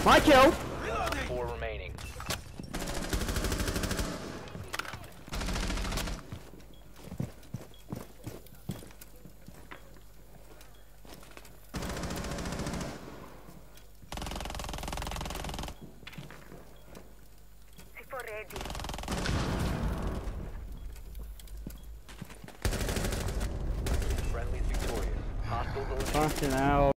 My kill! 4 remaining. Ready. Friendly's victorious. Hostiles eliminated. Fucking hell.